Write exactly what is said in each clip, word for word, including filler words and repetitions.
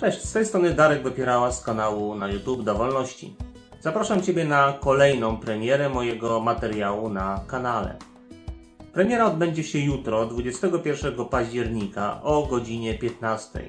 Cześć, z tej strony Darek Dopierała z kanału na YouTube do Wolności. Zapraszam Ciebie na kolejną premierę mojego materiału na kanale. Premiera odbędzie się jutro, dwudziestego pierwszego października o godzinie piętnastej.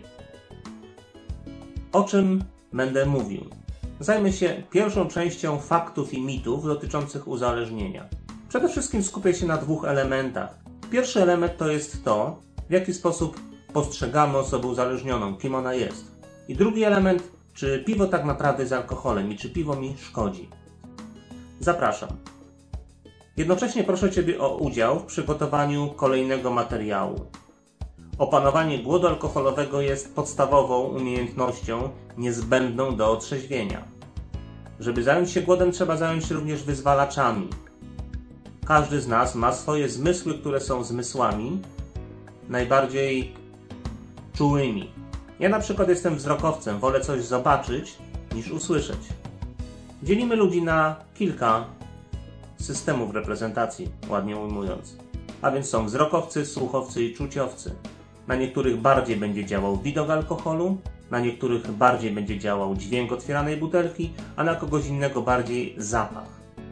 O czym będę mówił? Zajmę się pierwszą częścią faktów i mitów dotyczących uzależnienia. Przede wszystkim skupię się na dwóch elementach. Pierwszy element to jest to, w jaki sposób postrzegamy osobę uzależnioną, kim ona jest. I drugi element, czy piwo tak naprawdę jest alkoholem i czy piwo mi szkodzi. Zapraszam. Jednocześnie proszę Ciebie o udział w przygotowaniu kolejnego materiału. Opanowanie głodu alkoholowego jest podstawową umiejętnością niezbędną do otrzeźwienia. Żeby zająć się głodem, trzeba zająć się również wyzwalaczami. Każdy z nas ma swoje zmysły, które są zmysłami najbardziej czułymi. Ja na przykład jestem wzrokowcem, wolę coś zobaczyć niż usłyszeć. Dzielimy ludzi na kilka systemów reprezentacji, ładnie ujmując. A więc są wzrokowcy, słuchowcy i czuciowcy. Na niektórych bardziej będzie działał widok alkoholu, na niektórych bardziej będzie działał dźwięk otwieranej butelki, a na kogoś innego bardziej zapach.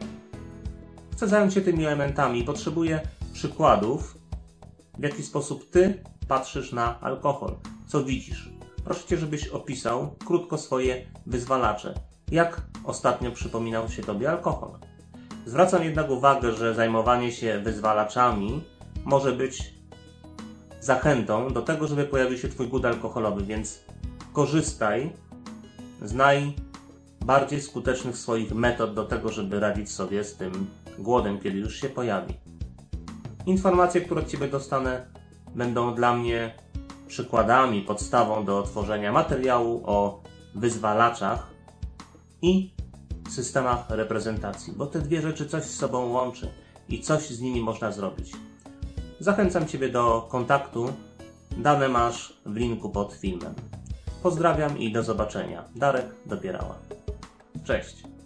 Chcę zająć się tymi elementami i potrzebuję przykładów, w jaki sposób Ty patrzysz na alkohol. Co widzisz? Proszę Cię, żebyś opisał krótko swoje wyzwalacze. Jak ostatnio przypominał się Tobie alkohol? Zwracam jednak uwagę, że zajmowanie się wyzwalaczami może być zachętą do tego, żeby pojawił się Twój głód alkoholowy, więc korzystaj z najbardziej skutecznych swoich metod do tego, żeby radzić sobie z tym głodem, kiedy już się pojawi. Informacje, które od Ciebie dostanę, będą dla mnie przykładami, podstawą do tworzenia materiału o wyzwalaczach i systemach reprezentacji, bo te dwie rzeczy coś z sobą łączy i coś z nimi można zrobić. Zachęcam Ciebie do kontaktu. Dane masz w linku pod filmem. Pozdrawiam i do zobaczenia. Darek Dopierała. Cześć.